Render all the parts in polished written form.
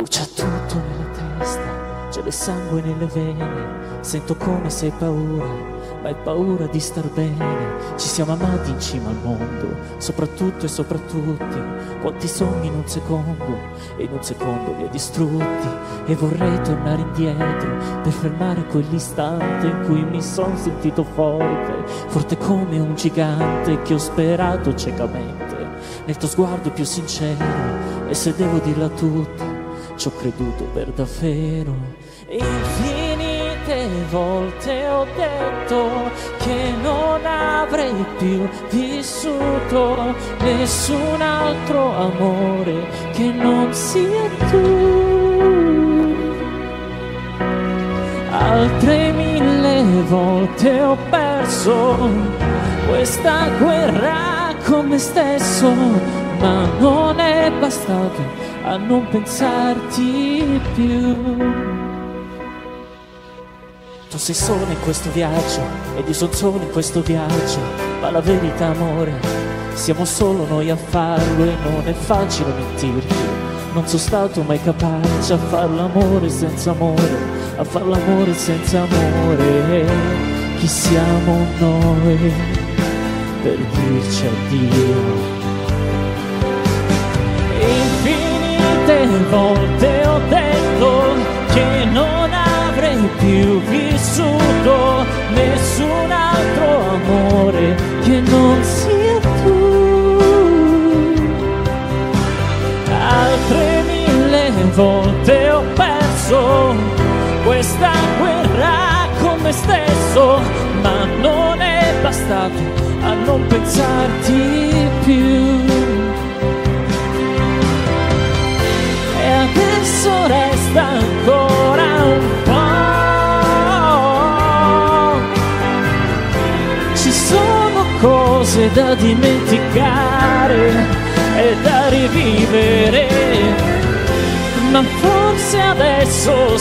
Brucia tutto nella testa, c'è del sangue nelle vene. Sento come se hai paura, ma hai paura di star bene. Ci siamo amati in cima al mondo, soprattutto e sopra tutti. Quanti sogni in un secondo, e in un secondo li hai distrutti. E vorrei tornare indietro per fermare quell'istante in cui mi son sentito forte, forte come un gigante che ho sperato ciecamente nel tuo sguardo più sincero. E se devo dirla tutta, ci ho creduto per davvero. Infinite volte ho detto che non avrei più vissuto nessun altro amore che non sia tu. Altre 1000 volte ho perso questa guerra con me stesso, ma non è bastato a non pensarti più. Tu sei solo in questo viaggio ed io sono solo in questo viaggio, ma la verità, amore, siamo solo noi a farlo e non è facile mentirti. Non sono stato mai capace a far l'amore senza amore, a far l'amore senza amore. Chi siamo noi per dirci addio? Infinite volte ho detto che non avrei più vissuto nessun altro amore che non sia tu. Altre 1000 volte ho perso questa guerra con me stesso, ma non è bastato a non pensarti più. E adesso resta ancora un po'. Ci sono cose da dimenticare e da rivivere, ma forse adesso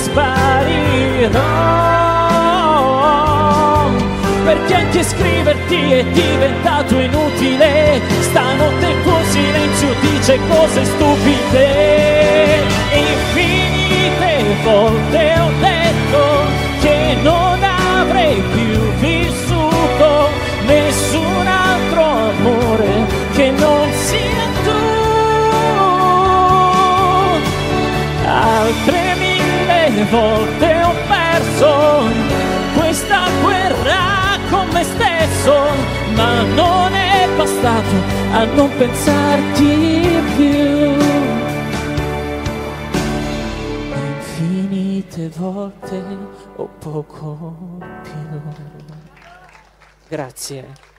sparirò, perché anche scriverti è diventato inutile. Stanotte il tuo silenzio dice cose stupide. Infinite volte ho detto che non avrei più vissuto nessun altro amore che non sia tu. Altre 1000 volte ho perso questa guerra con me stesso, ma non è bastato a non pensarti più. Infinite volte o poco più. Grazie.